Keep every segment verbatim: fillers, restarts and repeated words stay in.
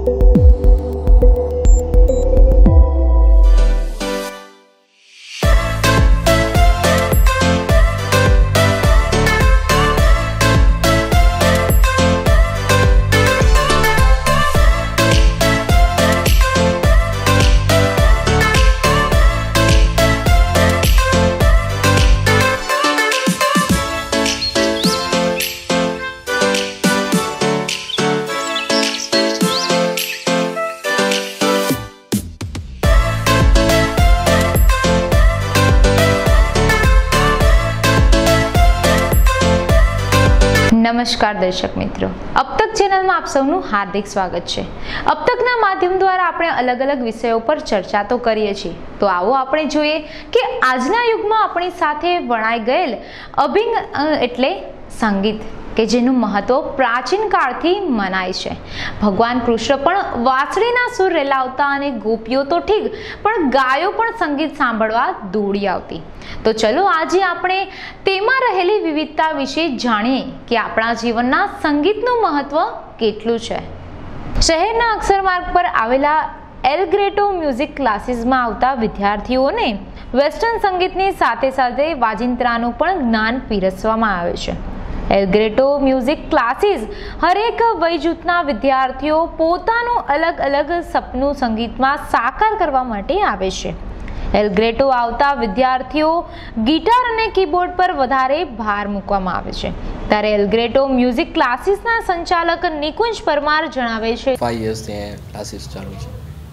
नमस्कार दर्शक मित्रों, अब तक चैनल में आप सबનું हार्दिक स्वागत है। अब तकना माध्यम द्वारा આપણે અલગ અલગ વિષયો પર ચર્ચા તો કરીએ છીએ, તો આવો આપણે જોઈએ કે આજના યુગમાં આપણી સાથે વણાઈ ગયેલ અભિંગ એટલે સંગીત કે જેનું મહત્વ પ્રાચીન કાળથી મનાય છે। ભગવાન કૃષ્ણ પણ વાંસળીના સુર રેલાવતા અને ગોપીઓ તો ઠીક પણ ગાયો પણ સંગીત સાંભળવા દોડી આવતી। તો ચલો આજે આપણે તેમાં રહેલી વિવિધતા વિશે જાણીએ કે આપણા જીવનના સંગીતનું મહત્વ કેટલું છે। શહેરના અક્ષરમાર્ગ પર આવેલા એલ ગ્રેટો મ્યુઝિક ક્લાસીસમાં આવતા વિદ્યાર્થીઓને વેસ્ટર્ન સંગીતની સાથે સાથે વાજિંત્રાનું પણ જ્ઞાન પીરસવામાં આવે છે। એલ ગ્રેટો મ્યુઝિક ક્લાસીસ હરેક વયજૂથના વિદ્યાર્થીઓ પોતાનું અલગ અલગ સપનું સંગીતમાં સાકાર કરવા માટે આવે છે। એલ ગ્રેટો આવતા વિદ્યાર્થીઓ ગિટાર અને કીબોર્ડ પર વધારે ભાર મૂકવામાં આવે છે। ત્યારે એલ ગ્રેટો મ્યુઝિક ક્લાસીસના સંચાલક નિકુંજ પરમાર જણાવે છે પાંચ વર્ષથી ક્લાસીસ ચાલુ છે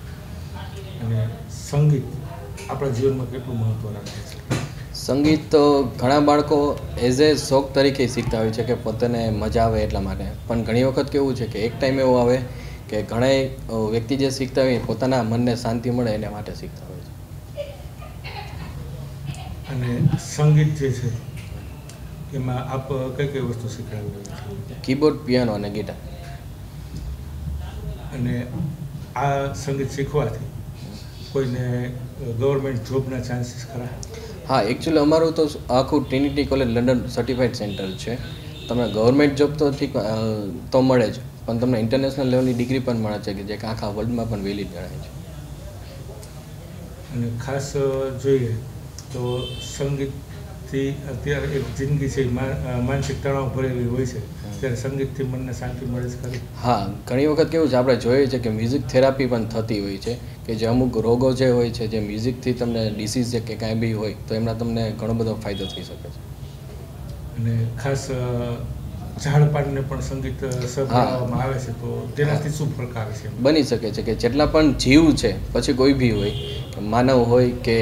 અને સંગીત આપણા જીવનમાં કેટલું મહત્વ રાખે છે। સંગીત તો ઘણા બાળકો એઝ એ શોખ તરીકે શીખતા હોય છે કે પોતાને મજા આવે એટલા માટે, પણ ઘણી વખત કેવું છે કે એક ટાઈમ એવો આવે કે ઘણા વ્યક્તિ જે શીખતા હોય પોતાના મનને શાંતિ મળે એના માટે શીખતા હોય છે। અને સંગીત જે છે એમાં આપ કઈ કઈ વસ્તુ શીખવાડી રહ્યા છો? કીબોર્ડ, પિયાનો અને ગિટાર। અને આ સંગીત શીખવાથી કોઈને ગવર્મેન્ટ જોબના ચાન્સીસ ખરા? હા, એકચ્યુઅલી અમારું તો આખું Trinity College London certified centre છે। તમને ગવર્મેન્ટ જોબ તો ઠીક તો મળે જ, પણ તમને ઇન્ટરનેશનલ લેવલની ડિગ્રી પણ મળે છે કે જે આખા વર્લ્ડમાં પણ વેલિડ ગણાય છે। અને ખાસ જોઈએ તો સંગીતથી અત્યારે એક જિંદગી છે માનસિક તણાવ ભરેલી હોય છે, ત્યારે સંગીતથી મનને શાંતિ મળે છે ખરી? હા, ઘણી વખત કેવું છે આપણે જોઈએ છે કે મ્યુઝિક થેરાપી પણ થતી હોય છે કે જે અમુક રોગો જે હોય છે જે મ્યુઝિકથી તમને ડિસીઝ કે કાંઈ બી હોય તો એમના તમને ઘણો બધો ફાયદો થઈ શકે છે। અને ખાસ ઝાડપાનને પણ સંગીત સંભળાવવામાં આવે છે, તો તેનાથી શું ફરક આવે છે? બની શકે છે કે જેટલા પણ જીવ છે, પછી કોઈ બી હોય, માનવ હોય કે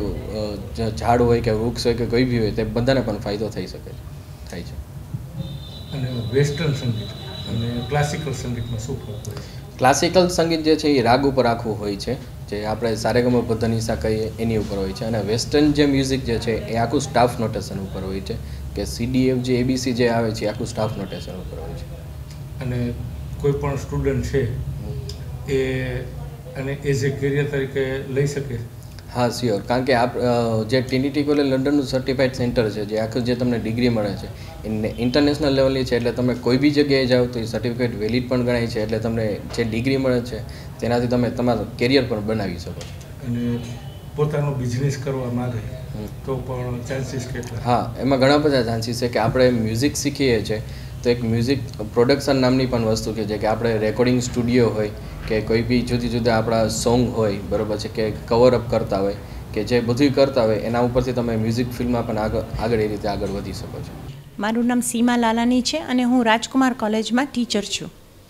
ઝાડ હોય કે વૃક્ષ હોય કે કોઈ બી હોય, તે બધાને પણ ફાયદો થઈ શકે છે થાય છે। અને વેસ્ટર્ન સંગીત અને ક્લાસિકલ સંગીતમાં શું ફરક હોય છે? ક્લાસિકલ સંગીત જે છે એ રાગ ઉપર આખું હોય છે, જે આપણે સારેગમ પધનિસા કહીએ એની ઉપર હોય છે, અને વેસ્ટર્ન જે મ્યુઝિક જે છે એ આખું સ્ટાફ નોટેશન ઉપર હોય છે કે સી ડી એફ જે એબીસી જે આવે છે આખું સ્ટાફ નોટેશન ઉપર હોય છે। અને કોઈ પણ સ્ટુડન્ટ છે એ અને એઝ એ કેરિયર તરીકે લઈ શકે? હા, શ્યોર, કારણ કે આપ જે ટ્રિનિટી કોલેજ લંડનનું સર્ટિફાઈડ સેન્ટર છે જે આખું જે તમને ડિગ્રી મળે છે એ ઇન્ટરનેશનલ લેવલની છે, એટલે તમે કોઈ બી જગ્યાએ જાઓ તો એ સર્ટિફિકેટ વેલિડ પણ ગણાય છે, એટલે તમને જે ડિગ્રી મળે છે તેનાથી તમે તમારું કેરિયર પણ બનાવી શકો છો। અને પોતાનો બિઝનેસ કરવા માંગે તો પણ ચાન્સીસ કેટલા? હા, એમાં ઘણા બધા ચાન્સીસ છે કે આપણે મ્યુઝિક શીખીએ છીએ તો એક મ્યુઝિક પ્રોડક્શન નામની પણ વસ્તુ કે જે કે આપણે રેકોર્ડિંગ સ્ટુડિયો હોય કે કોઈ બી જુદી જુદા આપણા સોંગ હોય, બરાબર છે, કે કવર અપ કરતા હોય કે જે બધું કરતા હોય એના ઉપરથી તમે મ્યુઝિક ફિલ્ડમાં પણ આગળ આગળ એ રીતે આગળ વધી શકો છો। મારું નામ સીમા લાલાની છે અને હું રાજકુમાર કોલેજમાં ટીચર છું।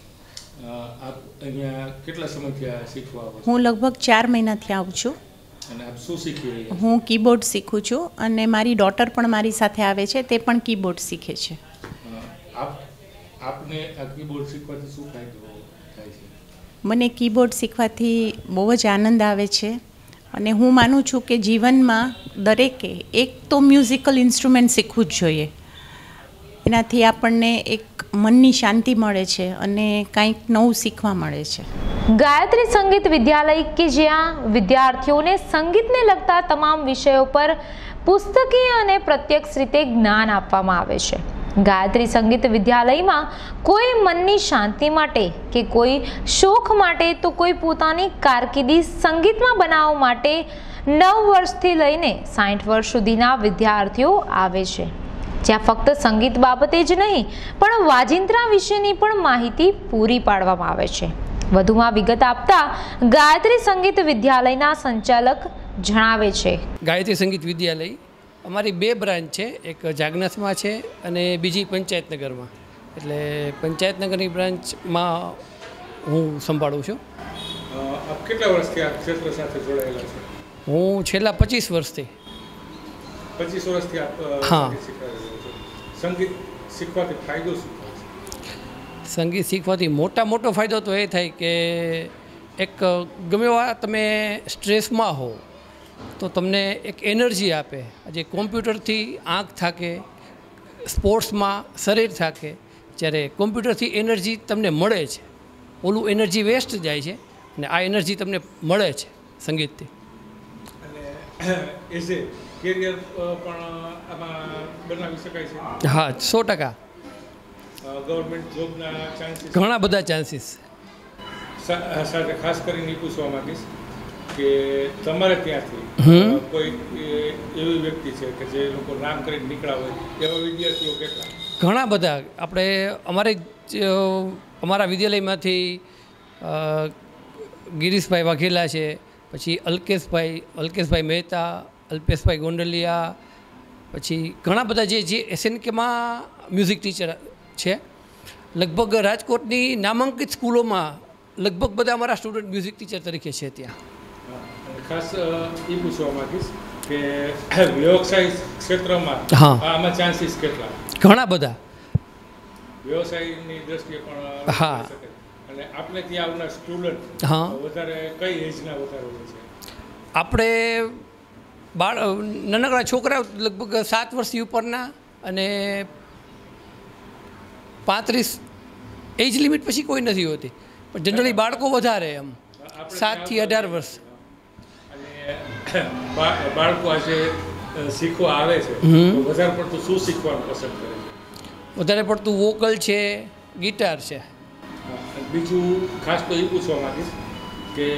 આપ અહીંયા કેટલા સમયથી આ શીખવા આવો છો? હું લગભગ ચાર મહિનાથી આવું છું। અને આપ શું શીખી રહ્યા છો? હું કીબોર્ડ શીખું છું અને મારી ડોટર પણ મારી સાથે આવે છે, તે પણ કીબોર્ડ શીખે છે। આપ આપને આ કીબોર્ડ શીખવાથી શું ફાયદો થાય છે? મને કીબોર્ડ શીખવાથી બહુ જ આનંદ આવે છે અને હું માનું છું કે જીવનમાં દરેકે એક તો મ્યુઝિકલ ઇન્સ્ટ્રુમેન્ટ શીખવું જ જોઈએ। એનાથી આપણને એક મનની શાંતિ મળે છે અને કંઈક નવું શીખવા મળે છે। ગાયત્રી સંગીત વિદ્યાલય કે જ્યાં વિદ્યાર્થીઓને સંગીતને લગતા તમામ વિષયો પર પુસ્તકીય અને પ્રત્યક્ષ રીતે જ્ઞાન આપવામાં આવે છે। ગાયત્રી સંગીત વિદ્યાલયમાં કોઈ મનની શાંતિ માટે કે કોઈ શોખ માટે તો કોઈ પોતાની કારકિર્દી સંગીતમાં બનાવવા માટે નવ વર્ષથી લઈને સાઠ વર્ષ સુધીના વિદ્યાર્થીઓ આવે છે, જ્યાં ફક્ત સંગીત બાબતે જ નહીં પણ વાજિંત્રા વિશેની પણ માહિતી પૂરી પાડવામાં આવે છે. વધુમાં વિગત આપતા ગાયત્રી સંગીત વિદ્યાલયના સંચાલક જણાવે છે. ગાયત્રી સંગીત વિદ્યાલય અમારી બે બ્રાન્ચ છે, એક જાગનાથમાં છે અને બીજી પંચાયતનગરમાં. એટલે પંચાયતનગરની બ્રાન્ચમાં હું સંભાળું છું. આપ કેટલા વર્ષથી આ ક્ષેત્ર સાથે જોડાયેલા છો? હું છેલ્લા પચીસ વર્ષથી પચીસ વર્ષથી આપ હા શીખવા રહ્યા છો. સંગીત શીખવાથી ફાયદો શું થાય છે? સંગીત શીખવાથી મોટા મોટો ફાયદો તો એ થાય કે એક ગમે એવા તમે સ્ટ્રેસમાં હો તો તમને એક એનર્જી આપે. આજે કોમ્પ્યુટરથી આંખ થાકે, સ્પોર્ટ્સમાં શરીર થાકે, જ્યારે કોમ્પ્યુટરથી એનર્જી તમને મળે છે, ઓલું એનર્જી વેસ્ટ જાય છે અને આ એનર્જી તમને મળે છે સંગીતથી. અને એઝ એ કેરિયર પણ આમાં બનાવી શકાય છે? હા, સો ટકા. ગવર્મેન્ટ જોબના ચાન્સીસ ઘણા બધા ચાન્સીસ સાથે ખાસ કરીને એ પૂછવા માંગીશ કે તમારે ત્યાંથી કોઈ એવી વ્યક્તિ છે કે જે લોકો નામ કરીને નીકળ્યા હોય એવા વિદ્યાર્થીઓ કેટલા? ઘણા બધા. આપણે અમારે અમારા વિદ્યાલયમાંથી ગિરીશભાઈ વાઘેલા છે, પછી અલ્કેશભાઈ અલ્કેશભાઈ મહેતા, અલ્પેશભાઈ ગોંડલિયા, પછી ઘણા બધા જે જે એસએનકેમાં મ્યુઝિક ટીચર છે. લગભગ રાજકોટની નામાંકિત સ્કૂલોમાં લગભગ બધા અમારા સ્ટુડન્ટ મ્યુઝિક ટીચર તરીકે છે ત્યાં. ખાસ એ પૂછવા માંગીશ કે વ્યવસાય ક્ષેત્રમાં હા આમાં ચાન્સીસ કેટલા? ઘણા બધા. વ્યવસાયની દ્રષ્ટિએ પણ હા. અને આપણે ત્યાં આવનાર સ્ટુડન્ટ હા વધારે કઈ એજના વધારે હોય છે? આપણે બાળ નાનકડા છોકરાઓ લગભગ સાત વર્ષથી ઉપરના અને પાંત્રીસ એજ લિમિટ પછી કોઈ નથી હોતી, પણ જનરલી બાળકો વધારે એમ સાતથી અઢાર વર્ષ. અને બાળકો આજે શીખવા આવે છે તો વધારે પડતું શું શીખવાનું પસંદ કરે છે? વધારે પડતું વોકલ છે, ગિટાર છે. બીજું ખાસ તો એ પૂછવા માંગીશ કે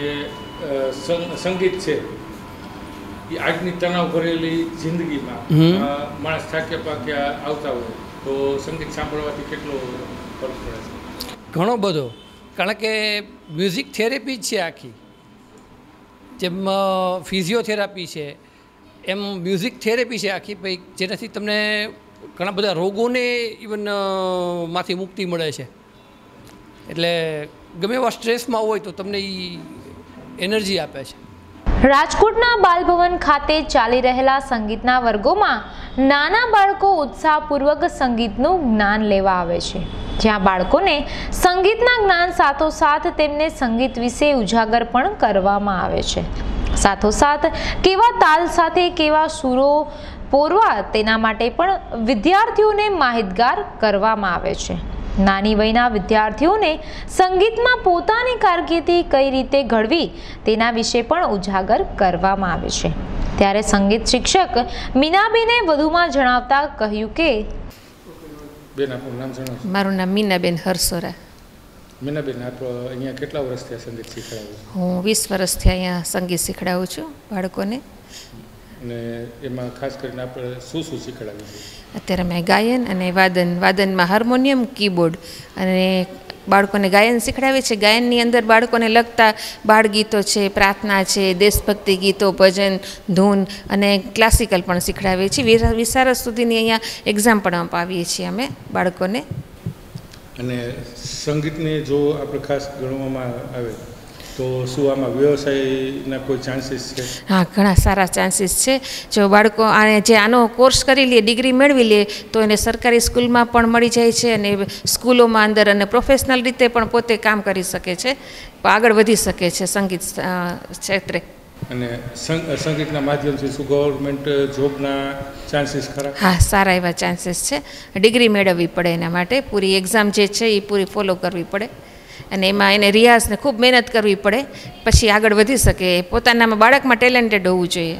સંગીત છે એ આજની તણાવ ભરેલી જિંદગીમાં માણસ થાક્યા પાક્યા આવતા હોય તો સંગીત સાંભળવાથી કેટલો ફરક પડે છે? ઘણો બધો. કારણ કે મ્યુઝિક થેરેપી જ છે આખી. જેમ ફિઝિયોથેરાપી છે એમ મ્યુઝિક થેરેપી છે આખી, ભાઈ, જેનાથી તમને ઘણા બધા રોગોને ઇવન માંથી મુક્તિ મળે છે. એટલે ગમે એવા સ્ટ્રેસમાં હોય તો તમને એ એનર્જી આપે છે. રાજકોટના બાલભવન ખાતે ચાલી રહેલા સંગીતના વર્ગોમાં નાના બાળકો ઉત્સાહપૂર્વક સંગીતનું જ્ઞાન લેવા આવે છે, જ્યાં બાળકોને સંગીતના જ્ઞાન સાથોસાથ તેમને સંગીત વિશે ઉજાગર પણ કરવામાં આવે છે. સાથોસાથ કેવા તાલ સાથે કેવા સૂરો પોરવા તેના માટે પણ વિદ્યાર્થીઓને માહિતગાર કરવામાં આવે છે. નાની વયના વિદ્યાર્થીઓને સંગીતમાં પોતાની કારકિર્દી કઈ રીતે ઘડવી તેના વિશે પણ ઉજાગર કરવામાં આવે છે. ત્યારે સંગીત શિક્ષક મીનાબેને વધુમાં જણાવતા કહ્યું કે બેન આપનું નામ જણાવો. મારું નામ મીનાબેન હરસોરા. મીનાબેન, આપ અહીંયા કેટલા વર્ષથી સંગીત શીખવાડો? હું વીસ વર્ષથી અહીંયા સંગીત શીખવાડું છું બાળકોને. અને એમાં ખાસ કરીને આપણે શું શું શીખવાડીએ છીએ? અત્યારે મેં ગાયન અને વાદન, વાદનમાં હાર્મોનિયમ, કીબોર્ડ અને બાળકોને ગાયન શીખડાવે છે. ગાયનની અંદર બાળકોને લગતા બાળગીતો છે, પ્રાર્થના છે, દેશભક્તિ ગીતો, ભજન, ધૂન અને ક્લાસિકલ પણ શીખડાવીએ છીએ. વિશારદ સુધીની અહીંયા એક્ઝામ પણ અપાવીએ છીએ અમે બાળકોને. અને સંગીતને જો આપણે ખાસ ગણવામાં આવે તો શું આમાં વ્યવસાયના કોઈ ચાન્સીસ છે? હા, ઘણા સારા ચાન્સીસ છે. જો બાળકો આને જે આનો કોર્સ કરી લે, ડિગ્રી મેળવી લે તો એને સરકારી સ્કૂલમાં પણ મળી જાય છે અને સ્કૂલોમાં અંદર અને પ્રોફેશનલ રીતે પણ પોતે કામ કરી શકે છે, આગળ વધી શકે છે સંગીત ક્ષેત્રે. અને સંગીતના માધ્યમથી શું ગવર્મેન્ટ જોબના ચાન્સીસ ખરા? હા, સારા એવા ચાન્સીસ છે. ડિગ્રી મેળવવી પડે એના માટે, પૂરી એક્ઝામ જે છે એ પૂરી ફોલો કરવી પડે અને એમાં એને રિયાઝને ખૂબ મહેનત કરવી પડે, પછી આગળ વધી શકે. પોતાનામાં બાળકમાં ટેલેન્ટેડ હોવું જોઈએ.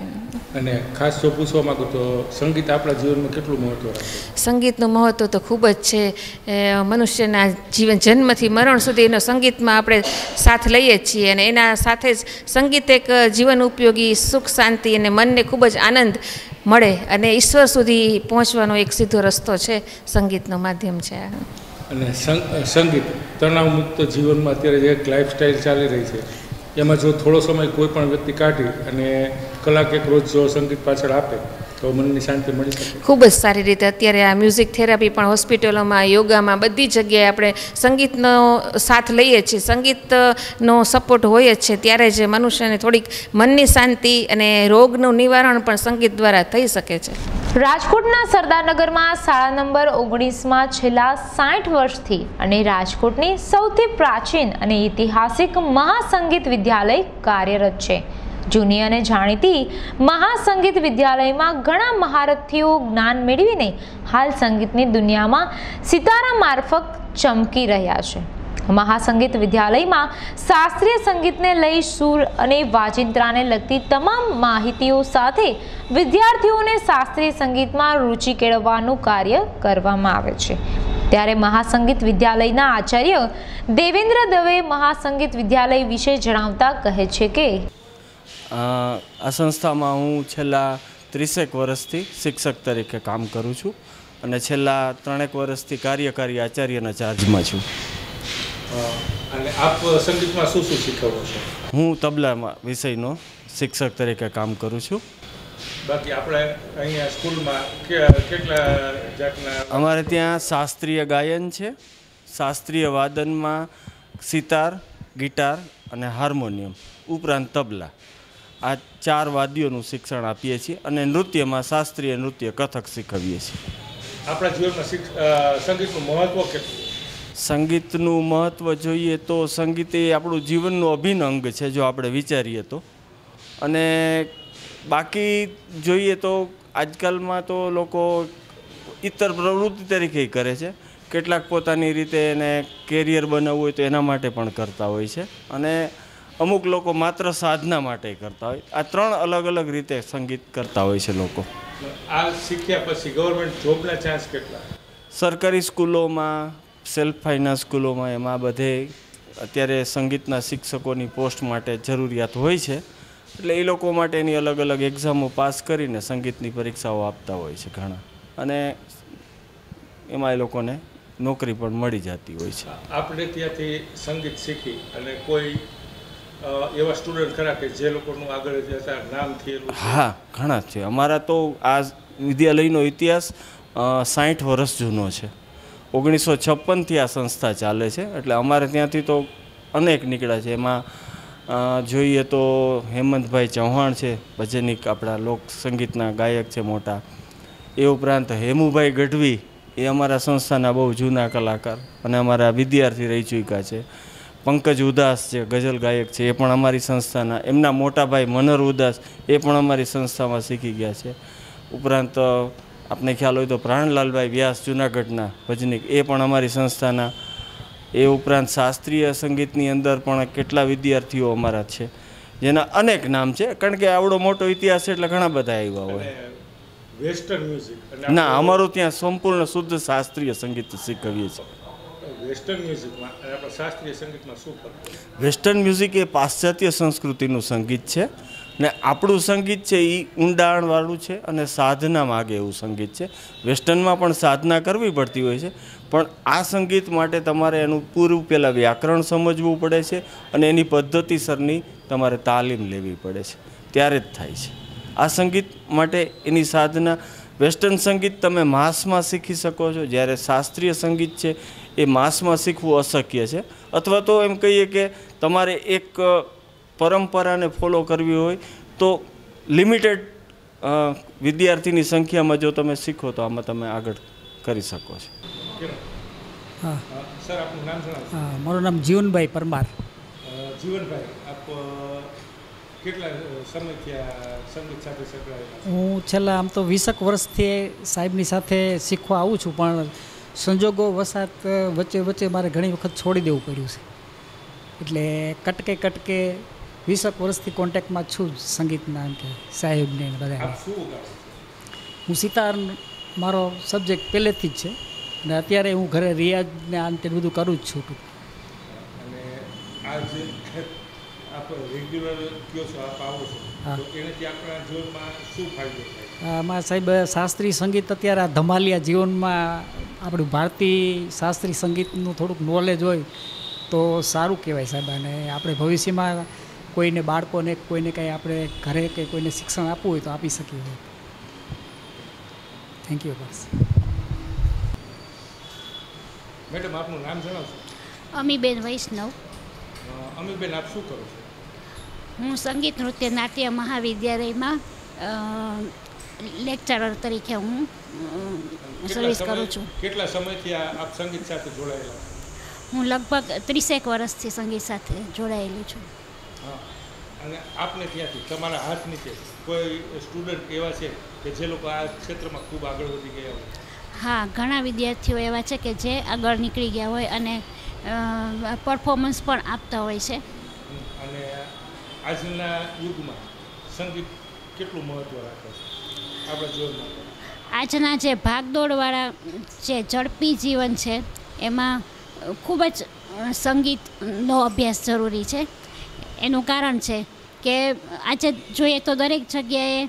અને ખાસ જો પૂછવા માંગુ તો સંગીત આપણા જીવનમાં કેટલું મહત્ત્વ રાખે? સંગીતનું મહત્ત્વ તો ખૂબ જ છે. મનુષ્યના જીવન જન્મથી મરણ સુધીનો સંગીતમાં આપણે સાથ લઈએ જ છીએ, અને એના સાથે જ સંગીત એક જીવન ઉપયોગી સુખ શાંતિ અને મનને ખૂબ જ આનંદ મળે અને ઈશ્વર સુધી પહોંચવાનો એક સીધો રસ્તો છે, સંગીતનો માધ્યમ છે. અને સંગીત તણાવ મુક્ત જીવનમાં અત્યારે જે એક લાઈફસ્ટાઈલ ચાલી રહી છે એમાં જો થોડો સમય કોઈ પણ વ્યક્તિ કાઢી અને કલાક એક રોજ જો સંગીત પાછળ આપે તો મનની શાંતિ મળી શકે. ખૂબ જ સારી રીતે અત્યારે આ મ્યુઝિક થેરાપી પણ હોસ્પિટલોમાં, યોગામાં, બધી જગ્યાએ આપણે સંગીતનો સાથ લઈએ છીએ. સંગીતનો સપોર્ટ હોય જ છે, ત્યારે જ મનુષ્યને થોડીક મનની શાંતિ અને રોગનું નિવારણ પણ સંગીત દ્વારા થઈ શકે છે. રાજકોટના સરદારનગરમાં શાળા નંબર ઓગણીસમાં છેલ્લા સાઠ વર્ષથી અને રાજકોટની સૌથી પ્રાચીન અને ઐતિહાસિક મહાસંગીત વિદ્યાલય કાર્યરત છે. જૂની અને જાણીતી મહાસંગીત વિદ્યાલયમાં ઘણા મહારથીઓ જ્ઞાન મેળવીને હાલ સંગીતની દુનિયામાં સિતારા મારફત ચમકી રહ્યા છે. મહાસંગીત વિદ્યાલયમાં શાસ્ત્રીય સંગીતને લઈ સૂર અને વાજિંત્રાને લગતી તમામ માહિતીઓ સાથે વિદ્યાર્થીઓને શાસ્ત્રીય સંગીતમાં રુચિ કેળવવાનું કાર્ય કરવામાં આવે છે. ત્યારે મહાસંગીત વિદ્યાલયના આચાર્ય દેવેન્દ્ર દવે મહાસંગીત વિદ્યાલય વિશે જણાવતા કહે છે કે આ સંસ્થામાં હું છેલ્લા ત્રીસેક વર્ષથી શિક્ષક તરીકે કામ કરું છું અને છેલ્લા ત્રણેક વર્ષથી કાર્યકારી આચાર્યના ચાર્જમાં છું. અને આપ સંગીતમાં શું શું શીખવો છો? હું તબલામાં વિષયનો શિક્ષક તરીકે કામ કરું છું. બાકી આપણે અહીંયા સ્કૂલમાં કેટલા જાતના? અમારે ત્યાં શાસ્ત્રીય ગાયન છે, શાસ્ત્રીય વાદનમાં સિતાર, ગિટાર અને હાર્મોનિયમ ઉપરાંત તબલા, આ ચાર વાદ્યોનું શિક્ષણ આપીએ છીએ અને નૃત્યમાં શાસ્ત્રીય નૃત્ય કથક શીખવીએ છીએ. આપણા જીવનમાં સંગીતનું મહત્ત્વ કેટલું? સંગીતનું મહત્ત્વ જોઈએ તો સંગીત એ આપણું જીવનનું અભિન્ન અંગ છે જો આપણે વિચારીએ તો. અને બાકી જોઈએ તો આજકાલમાં તો લોકો ઇતર પ્રવૃત્તિ તરીકે કરે છે, કેટલાક પોતાની રીતે એને કેરિયર બનાવવું હોય તો એના માટે પણ કરતા હોય છે, અને અમુક લોકો માત્ર સાધના માટે કરતા હોય. આ ત્રણ અલગ અલગ રીતે સંગીત કરતા હોય છે લોકો. આ શીખ્યા પછી ગવર્મેન્ટ જોબના ચાન્સ કેટલા? સરકારી સ્કૂલોમાં, સેલ્ફ ફાઇનાન્સ સ્કૂલોમાં, એમાં બધે અત્યારે સંગીતના શિક્ષકોની પોસ્ટ માટે જરૂરિયાત હોય છે, એટલે એ લોકો માટેની અલગ અલગ એક્ઝામો પાસ કરીને સંગીતની પરીક્ષાઓ આપતા હોય છે ઘણા, અને એમાં એ લોકોને નોકરી પણ મળી જતી હોય છે. આપણે ત્યાંથી સંગીત શીખી અને કોઈ એવા સ્ટુડન્ટ ખરા કે જે લોકોનું આગળ જતા નામ થયેલું? હા, ઘણા છે. અમારા તો આ વિદ્યાલયનો ઇતિહાસ સાઠ વર્ષ જૂનો છે. ઓગણીસો છપ્પનથી આ સંસ્થા ચાલે છે, એટલે અમારે ત્યાંથી તો અનેક નીકળ્યા છે. એમાં જોઈએ તો હેમંતભાઈ ચૌહાણ છે, ભજનિક આપણા લોક સંગીતના ગાયક છે મોટા. એ ઉપરાંત હેમુભાઈ ગઢવી, એ અમારા સંસ્થાના બહુ જૂના કલાકાર અને અમારા વિદ્યાર્થી રહી ચૂક્યા છે. પંકજ ઉદાસ છે, ગઝલ ગાયક છે, એ પણ અમારી સંસ્થાના. એમના મોટા ભાઈ મનર ઉદાસ, એ પણ અમારી સંસ્થામાં શીખી ગયા છે. ઉપરાંત આપને ખ્યાલ હોય તો પ્રાણલાલભાઈ વ્યાસ જૂનાગઢના ભજનિક, એ પણ અમારી સંસ્થાના. એ ઉપરાંત શાસ્ત્રીય સંગીતની અંદર પણ કેટલા વિદ્યાર્થીઓ અમારા છે જેના અનેક નામ છે, કારણ કે આવડો મોટો ઇતિહાસ છે એટલે ઘણા બધા આવ્યા હોય. Western music? ના, અમારું ત્યાં સંપૂર્ણ શુદ્ધ શાસ્ત્રીય સંગીત શીખવીએ છીએ. વેસ્ટર્ન મ્યુઝિકમાં અને આપણા શાસ્ત્રીય સંગીતમાં શું ફરક? વેસ્ટર્ન મ્યુઝિક એ પાશ્ચાત્ય સંસ્કૃતિનું સંગીત છે, ને આપણું સંગીત છે એ ઊંડાણવાળું છે અને સાધના માગે એવું સંગીત છે. વેસ્ટર્નમાં પણ સાધના કરવી પડતી હોય છે, પણ આ સંગીત માટે તમારે એનું પૂરું પહેલાં વ્યાકરણ સમજવું પડે છે અને એની પદ્ધતિસરની તમારે તાલીમ લેવી પડે છે, ત્યારે જ થાય છે. આ સંગીત માટે એની સાધના, વેસ્ટર્ન સંગીત તમે માસમાં શીખી શકો છો, જ્યારે શાસ્ત્રીય સંગીત છે એ માસમાં શીખવું અશક્ય છે. અથવા તો એમ કહીએ કે તમારે એક પરંપરાને ફોલો કરવી હોય તો લિમિટેડ વિદ્યાર્થીની સંખ્યામાં જો તમે શીખો તો આમાં તમે આગળ કરી શકો છો. હા સર, આપનું નામ જણાવો. હા, મારું નામ જીવનભાઈ પરમાર. જીવનભાઈ, આપ કેટલા સમયથી આ સંગીત સાથે સંકળાયેલા? હું છેલ્લા આમ તો વીસેક વર્ષથી સાહેબની સાથે શીખવા આવું છું, પણ સંજોગો વસાત વચ્ચે વચ્ચે મારે ઘણી વખત છોડી દેવું પડ્યું છે. એટલે કટકે કટકે વીસેક વર્ષથી કોન્ટેક્ટમાં છું સંગીતના એમ કે સાહેબને બધા. હું સિતાર મારો સબ્જેક્ટ પહેલેથી જ છે અને અત્યારે હું ઘરે રિયાઝને આ તે બધું કરું જ છું. અને આ જે આપ રેગ્યુલર કયો છો, આપ આવો છો, તો એનાથી આપણા જીવનમાં શું ફાયદો થાય? આમાં સાહેબ શાસ્ત્રીય સંગીત અત્યારે આ ધમાલિયા જીવનમાં આપણું ભારતીય શાસ્ત્રીય સંગીતનું થોડુંક નોલેજ હોય તો સારું કહેવાય સાહેબ. અને આપણે ભવિષ્યમાં કોઈને બાળકોને કોઈને કંઈ આપણે ઘરે કે કોઈને શિક્ષણ આપવું હોય તો આપી શકીએ. Thank you. બસ મેડમ, આપનું નામ જણાવશો? અમીબેન વૈષ્ણવ. અમીબેન, આપ શું કરો છો? હું સંગીત નૃત્ય નાટ્ય મહાવિદ્યાલયમાં લેક્ચરર તરીકે હું સર્વિસ કરું છું. કેટલા સમયથી આપ સંગીત સાથે જોડાયેલા? હું લગભગ ત્રીસેક વર્ષથી સંગીત સાથે જોડાયેલી છું. હા, અને આપને ત્યાંથી તમારા હાથ નીચે કોઈ સ્ટુડન્ટ એવા છે કે જે લોકો આ ક્ષેત્રમાં ખૂબ આગળ વધી ગયા હોય? હા, ઘણા વિદ્યાર્થીઓ એવા છે કે જે આગળ નીકળી ગયા હોય અને પરફોર્મન્સ પણ આપતા હોય છે. અને આજના યુગમાં સંગીત કેટલું મહત્ત્વ રાખે છે આપણા જીવનમાં? આજના જે ભાગદોડવાળા જે ઝડપી જીવન છે એમાં ખૂબ જ સંગીતનો અભ્યાસ જરૂરી છે. એનું કારણ છે કે આજે જોઈએ તો દરેક જગ્યાએ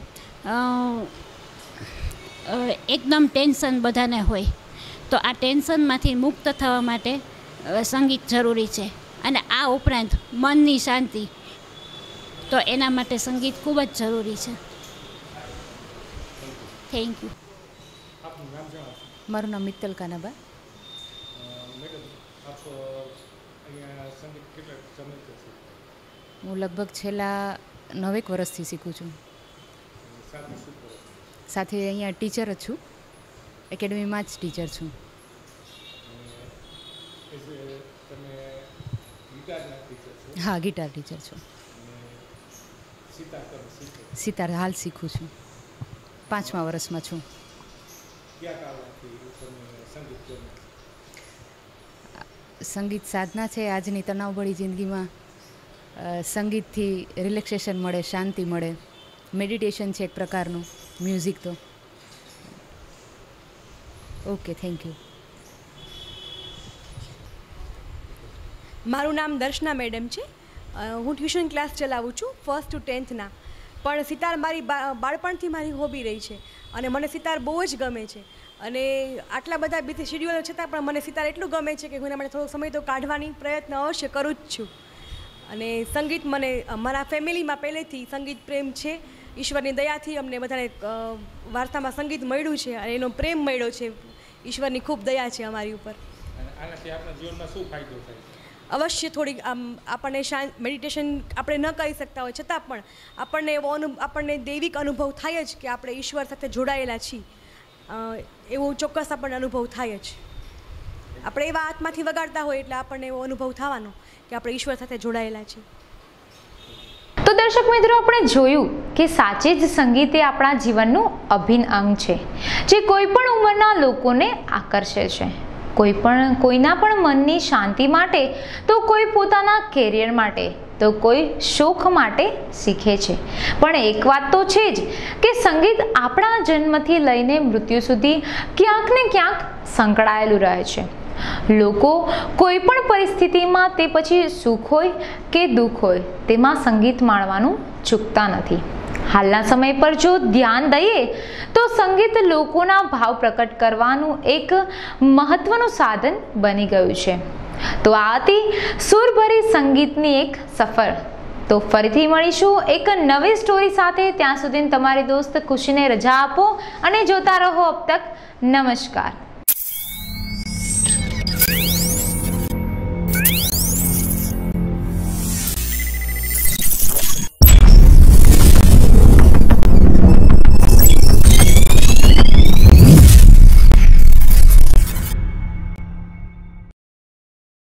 એકદમ ટેન્શન બધાને હોય, તો આ ટેન્શનમાંથી મુક્ત થવા માટે સંગીત જરૂરી છે. અને આ ઉપરાંત મનની શાંતિ, તો એના માટે સંગીત ખૂબ જ જરૂરી છે. Thank you. મારું નામ મિત્તલ કાનાબા. હું લગભગ છેલ્લા નવેક વર્ષથી શીખું છું. સાથે અહીંયા ટીચર જ છું, એકેડમીમાં જ ટીચર છું. હા, ગિટાર ટીચર છું. સિતાર હાલ શીખું છું, પાંચમા વર્ષમાં છું. સંગીત સાધના છે આજની તણાવભરી જિંદગીમાં. સંગીતથી રિલેક્સેશન મળે, શાંતિ મળે, મેડિટેશન છે એક પ્રકારનું મ્યુઝિક. તો ઓકે, થેન્ક યુ. મારું નામ દર્શના મેડમ છે. હું ટ્યુશન ક્લાસ ચલાવું છું ફર્સ્ટ ટુ ટેન્થના. પણ સિતાર મારી બાળપણથી મારી હોબી રહી છે અને મને સિતાર બહુ જ ગમે છે. અને આટલા બધા બીજી શેડ્યુલો છતાં પણ મને સિતાર એટલું ગમે છે કે હું એના માટે થોડો સમય તો કાઢવાની પ્રયત્ન અવશ્ય કરું જ છું. અને સંગીત મને મારા ફેમિલીમાં પહેલેથી સંગીત પ્રેમ છે. ઈશ્વરની દયાથી અમને બધાને વાર્તામાં સંગીત મળ્યું છે અને એનો પ્રેમ મળ્યો છે. ઈશ્વરની ખૂબ દયા છે અમારી ઉપર. આનાથી આપણા જીવનમાં શું ફાયદો થાય? અવશ્ય થોડીક આમ આપણને શાંત મેડિટેશન આપણે ન કરી શકતા હોય છતાં પણ આપણને એવો અનુ આપણને દૈવિક અનુભવ થાય જ કે આપણે ઈશ્વર સાથે જોડાયેલા છીએ. એવો ચોક્કસ આપણને અનુભવ થાય જ. આપણે એવા આત્માથી વગાડતા હોય એટલે આપણને એવો અનુભવ થવાનો કે આપણે ઈશ્વર સાથે જોડાયેલા છીએ. તો દર્શક મિત્રો, આપણે જોયું કે સાચે જ સંગીત એ આપણા જીવનનું અભિન્ન અંગ છે, જે કોઈ પણ ઉંમરના લોકોને આકર્ષે છે. કોઈ પણ કોઈના પણ મનની શાંતિ માટે, તો કોઈ પોતાના કેરિયર માટે, તો કોઈ શોખ માટે શીખે છે. પણ એક વાત તો છે જ કે સંગીત આપણા જન્મથી લઈને મૃત્યુ સુધી ક્યાંક ને ક્યાંક સંકળાયેલું રહે છે. લોકો કોઈ પણ પરિસ્થિતિમાં, તે પછી સુખ હોય કે દુઃખ હોય, તેમાં સંગીત માણવાનું ચૂકતા નથી. હાલના સમય પર જો ધ્યાન દઈએ તો સંગીત લોકોના ભાવ પ્રકટ કરવાનું એક મહત્વનું સાધન બની ગયું છે. તો આ હતી સુરભરી સંગીતની એક સફર. તો ફરીથી મળીશું એક નવી સ્ટોરી સાથે. ત્યાં સુધી તમારી દોસ્ત ખુશીને રજા આપો અને જોતા રહો અબ તક. નમસ્કાર.